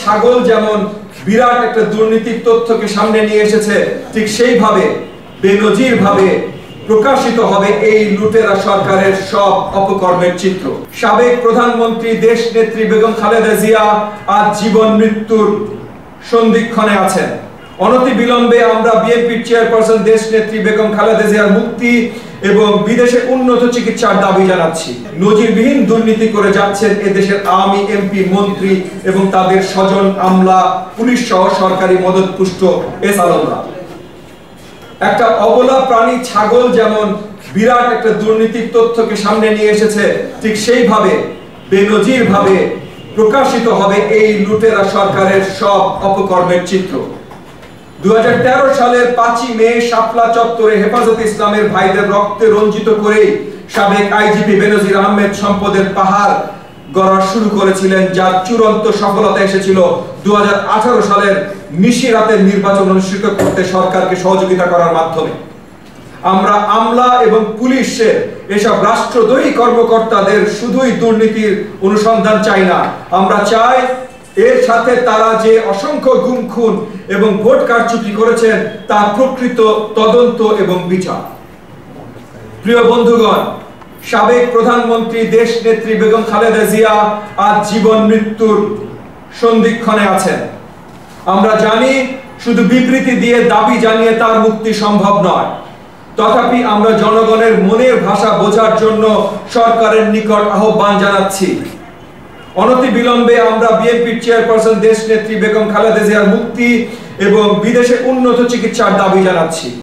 ছাগল যেমন বিরাট একটা দুর্নীতির তথ্যকে সামনে নিয়ে এসেছে, ঠিক সেইভাবে বেনজির ভাবে প্রকাশিত হবে এই লুটেরা সরকারের সব অপকর্মের চিত্র। সাবেক প্রধানমন্ত্রী দেশ নেত্রী বেগম খালেদা জিয়া আজ জীবন মৃত্যুর সন্ধিক্ষণে আছেন। অনতি বিলম্বে আমরা বিএনপির চেয়ারপারসন দেশ নেত্রী বেগম খালেদা জিয়ার মুক্তি এবং বিদেশে উন্নত চিকিৎসার দাবি জানাচ্ছি। নজিরবিহীন দুর্নীতি করে যাচ্ছেন এদেশের আওয়ামী এমপি, মন্ত্রী এবং তাদের স্বজন, আমলা, পুলিশ সহ সরকারি মদতপুষ্ট এসালমরা। একটা অবলা প্রাণী ছাগল যেমন বিরাট একটা দুর্নীতির তথ্যকে সামনে নিয়ে এসেছে, ঠিক সেইভাবে বেনজির ভাবে প্রকাশিত হবে এই লুটেরা সরকারের সব অপকর্মের চিত্র। 2013 সালের 5ই মে শাপলা চত্বরে হেফাজতে ইসলামের ভাইদের রক্তে রঞ্জিত করে সাবেক আইজিপি বেনজির আহমেদ সম্পদের পাহাড় গড়া শুরু করেছিলেন, যার চূড়ান্ত সফলতা এসেছিল 2018 সালের নিশিরাতের নির্বাচন অনুষ্ঠিত করতে সরকারকে সহযোগিতা করার মাধ্যমে। আমরা আমলা এবং পুলিশের এসব রাষ্ট্রদ্রোহী কর্মকর্তাদের শুধুই দুর্নীতির অনুসন্ধান চাই না, আমরা চাই এর সাথে তারা যে অসংখ্য গুম, খুন এবং ভোট কারচুপি করেছেন তার প্রকৃত তদন্ত এবং বিচার। প্রিয় বন্ধুগণ, সাবেক প্রধানমন্ত্রী দেশ নেত্রী বেগম খালেদা জিয়া আজ জীবন মৃত্যুর সন্ধিক্ষণে আছেন। আমরা জানি শুধু বিবৃতি দিয়ে দাবি জানিয়ে তার মুক্তি সম্ভব নয়, তথাপি আমরা জনগণের মনের ভাষা বোঝার জন্য সরকারের নিকট আহ্বান জানাচ্ছি। অনতি বিলম্বে আমরা বিএনপির চেয়ারপারসন দেশ নেত্রী বেগম খালেদা জিয়ার মুক্তি এবং বিদেশে উন্নত চিকিৎসার দাবি জানাচ্ছি।